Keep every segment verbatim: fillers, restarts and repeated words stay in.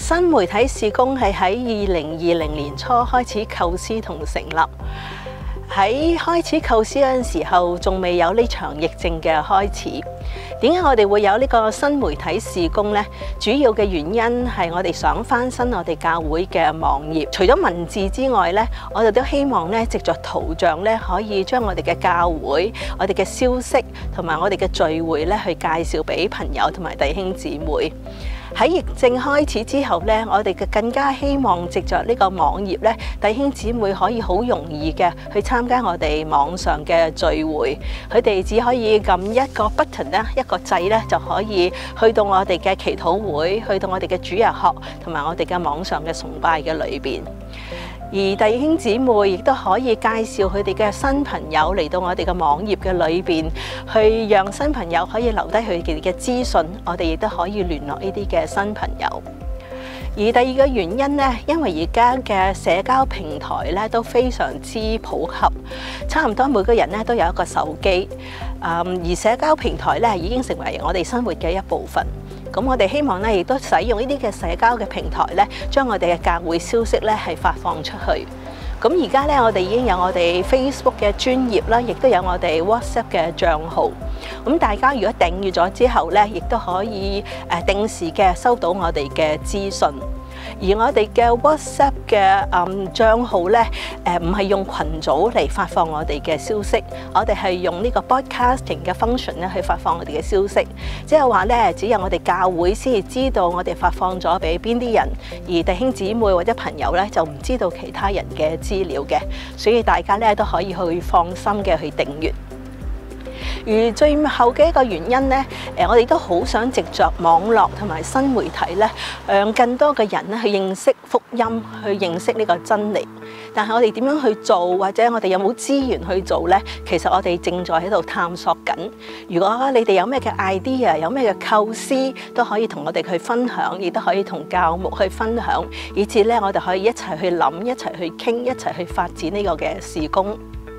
新媒體事工係喺二零二零年初開始構思同成立。喺開始構思嗰陣時候，仲未有呢場疫症嘅開始。點解我哋會有呢個新媒體事工呢？主要嘅原因係我哋想翻新我哋教會嘅網頁。除咗文字之外呢，我哋都希望呢，藉着圖像呢，可以將我哋嘅教會、我哋嘅消息同埋我哋嘅聚會呢，去介紹俾朋友同埋弟兄姊妹。喺疫症開始之後呢，我哋嘅更加希望藉着呢個網頁呢，弟兄姊妹可以好容易嘅去參加我哋網上嘅聚會。佢哋只可以撳一個 button 咧，一個掣咧，就可以去到我哋嘅祈禱會，去到我哋嘅主日學同埋我哋嘅網上嘅崇拜嘅裏邊。而弟兄姊妹亦都可以介紹佢哋嘅新朋友嚟到我哋嘅網頁嘅裏邊，去讓新朋友可以留低佢哋嘅資訊，我哋亦都可以聯絡呢啲嘅新朋友。而第二個原因呢，因為而家嘅社交平台咧都非常之普及，差唔多每個人咧都有一個手機，嗯，而社交平台咧已經成為我哋生活嘅一部分。咁我哋希望咧，亦都使用呢啲嘅社交嘅平台咧，將我哋嘅教會消息咧係發放出去。咁而家咧，我哋已經有我哋 Facebook 嘅專頁啦，亦都有我哋 WhatsApp 嘅賬號。咁大家如果訂閱咗之後咧，亦都可以誒定時嘅收到我哋嘅資訊。而我哋嘅 WhatsApp 嘅嗯帳號咧，誒唔係用群組嚟發放我哋嘅消息，我哋係用呢個 broadcasting 嘅 function 咧去發放我哋嘅消息。即係話咧，只有我哋教會先至知道我哋發放咗俾邊啲人，而弟兄姊妹或者朋友咧就唔知道其他人嘅資料嘅，所以大家咧都可以去放心嘅去訂閱。而最後嘅一個原因咧，誒我哋都好想藉着網絡同埋新媒體咧，讓更多嘅人咧去認識福音，去認識呢個真理。但係我哋點樣去做，或者我哋有冇資源去做咧？其實我哋正在喺度探索緊。如果你哋有咩嘅 idea， 有咩嘅構思，都可以同我哋去分享，亦都可以同教牧去分享，以至咧我哋可以一齊去諗，一齊去傾，一齊去發展呢個嘅事工。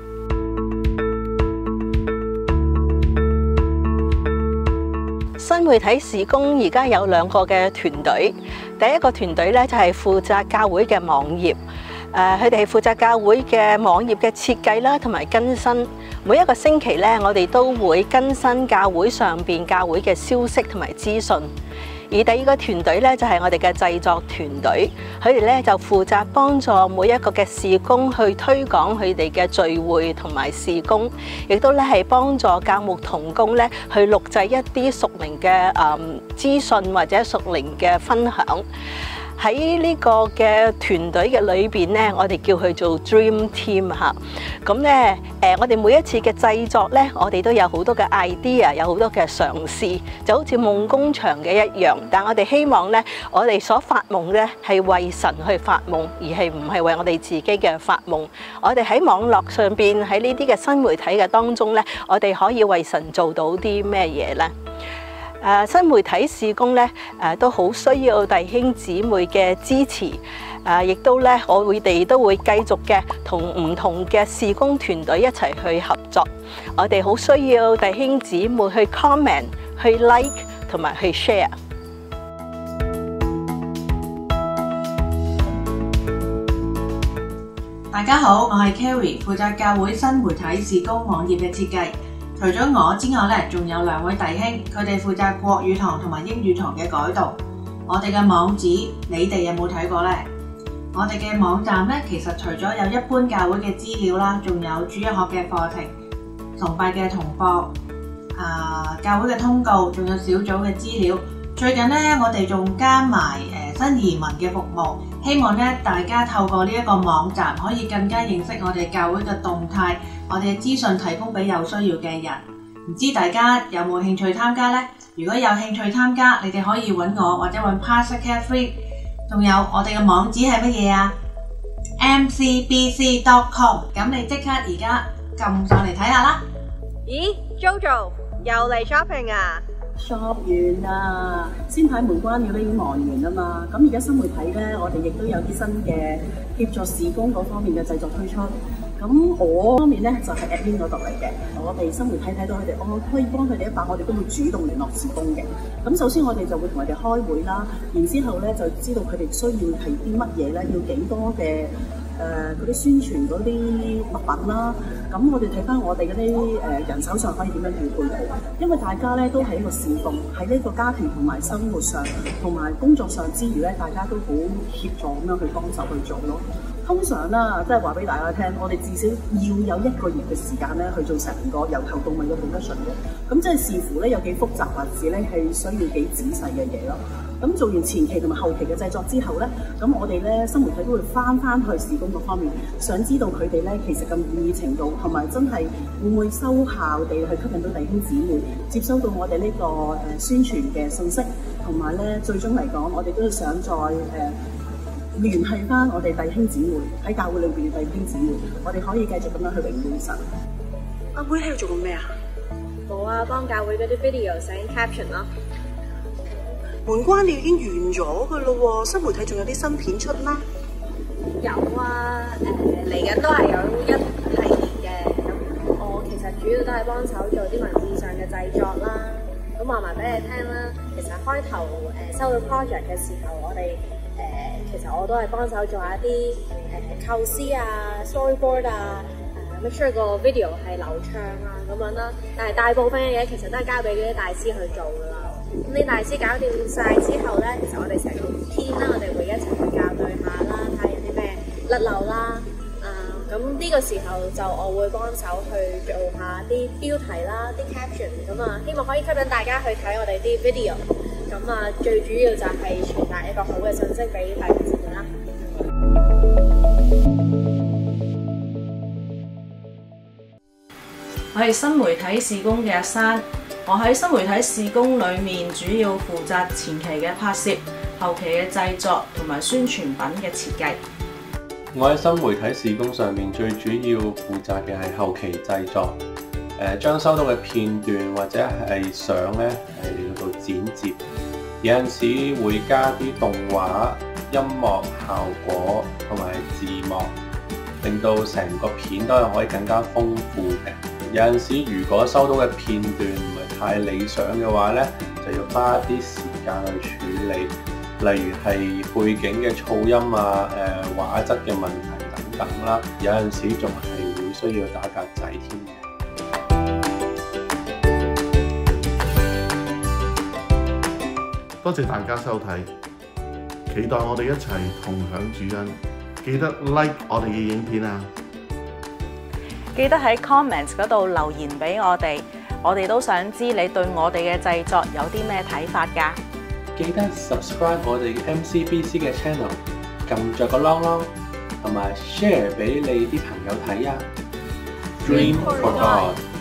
新媒體事工而家有兩個嘅團隊，第一個團隊咧就係負責教會嘅網頁，誒佢哋係負責教會嘅網頁嘅設計啦，同埋更新。每一個星期咧，我哋都會更新教會上邊教會嘅消息同埋資訊。而第二個團隊咧就係我哋嘅製作團隊，佢哋咧就負責幫助每一個嘅事工去推廣佢哋嘅聚會同埋事工，亦都咧係幫助教牧同工咧去錄製一啲屬靈嘅誒資訊或者屬靈嘅分享。喺呢個嘅團隊嘅裏邊咧，我哋叫佢做 Dream Team 嚇。咁咧誒，我哋每一次嘅製作咧，我哋都有好多嘅 idea， 有好多嘅嘗試，就好似夢工場嘅一樣。但我哋希望咧，我哋所發夢咧係為神去發夢，而係唔係為我哋自己嘅發夢。我哋喺網絡上邊，喺呢啲嘅新媒體嘅當中咧，我哋可以為神做到啲咩嘢咧？誒新媒體事工咧，誒都好需要弟兄姊妹嘅支持，誒亦都咧，我哋都會繼續嘅同唔同嘅事工團隊一齊去合作。我哋好需要弟兄姊妹去 comment、去 like 同埋去 share。 大家好，我係 Carrie， 負責教會新媒體事工網頁嘅設計。除咗我之外咧，仲有兩位弟兄，佢哋負責國語堂同埋英語堂嘅改動。我哋嘅網址，你哋有冇睇過呢？我哋嘅網站咧，其實除咗有一般教會嘅資料啦，仲有主日學嘅課程、崇拜嘅同播、啊教會嘅通告，仲有小組嘅資料。最近咧，我哋仲加埋誒新移民嘅服務，希望咧大家透過呢一個網站，可以更加認識我哋教會嘅動態，我哋嘅資訊提供俾有需要嘅人。唔知大家有冇興趣參加呢？如果有興趣參加，你哋可以揾我或者揾 Pastor Catherine。仲有我哋嘅網址係乜嘢啊 ？m c b c dot com。咁你即刻而家撳上嚟睇下啦。 咦 ，Jojo 又嚟 shopping 啊 ？shop 完啦，先睇門關廟都已經忙完啦嘛。咁而家新媒體咧，我哋亦都有啲新嘅協助事工嗰方面嘅製作推出。 咁我方面咧就係 admin 嗰度嚟嘅，我哋新媒體睇到佢哋，我可以幫佢哋一把，我哋都會主動聯絡事工嘅。咁首先我哋就會同佢哋開會啦，然之後咧就知道佢哋需要係啲乜嘢咧，要幾多嘅誒嗰啲宣傳嗰啲物品啦。咁我哋睇翻我哋嗰啲誒人手上可以點樣調配好，因為大家咧都係一個侍奉，喺呢個家庭同埋生活上同埋工作上之餘咧，大家都好協助咁樣去幫手去做咯。通常啦，即係話俾大家聽，我哋至少要有一個月嘅時間咧去做成個由頭到尾嘅 production 嘅。咁即係視乎咧有幾複雜，或者咧係需要幾仔細嘅嘢咯。咁做完前期同埋後期嘅製作之後咧，咁我哋咧新媒體都會翻翻去事工嗰方面，想知道佢哋咧其實嘅滿意程度，同埋真係會唔會收效地去吸引到弟兄姊妹接收到我哋呢個誒宣傳嘅信息，同埋咧最終嚟講，我哋都想再誒。呃聯繫翻我哋弟兄姊妹喺教會裏邊嘅弟兄姊妹，我哋可以繼續咁樣去榮耀神。 阿妹喺度做緊咩啊？ 冇啊，幫教會嗰啲 video 寫 caption 咯。 門關了已經完咗噶咯喎，新媒體仲有啲新片出咩？ 有啊，誒嚟緊都係有一系列嘅。咁我其實主要都係幫手做啲文字上嘅製作啦。咁話埋俾你聽啦，其實開頭誒、呃、收到 project 嘅時候，我哋誒、呃、其實我都係幫手做一啲誒、呃、構思啊、storyboard 啊，誒 make sure 個 video 係流暢啊咁樣啦。但係大部分嘅嘢其實都係交俾嗰啲大師去做噶啦。咁啲大師搞掂晒之後咧，其實我哋成個 team 啦，我哋會一齊去校對下啦，睇下有啲咩甩漏啦。啊，咁呢個時候就我會幫手去做下啲標題啦、啲 caption 咁啊，希望可以吸引大家去睇我哋啲 video。咁啊，最主要就係傳達一個好嘅信息俾大家知道啦。 我係新媒體事工嘅阿珊，我喺新媒體事工裏面主要負責前期嘅拍攝、後期嘅製作同埋宣傳品嘅設計。 我喺新媒體事工上面最主要負責嘅係後期製作，誒、呃、將收到嘅片段或者係相咧係嚟到剪接，有陣時會加啲動畫、音樂效果同埋字幕，令到成個片都係可以更加豐富嘅。有陣時如果收到嘅片段唔係太理想嘅話咧，就要花一啲時間去處理。例如係背景嘅噪音啊、誒、呃、畫質嘅問題等等啦，有陣時仲係會需要打格仔添嘅。 多謝大家收睇，期待我哋一齊同享主恩。記得 like 我哋嘅影片啊！ 記得喺 comments 嗰度留言俾我哋，我哋都想知你對我哋嘅製作有啲咩睇法㗎。 記得 subscribe 我哋 M C B C 嘅 channel， 撳着個 long long， 同埋 share 俾你啲朋友睇啊！Dream for God。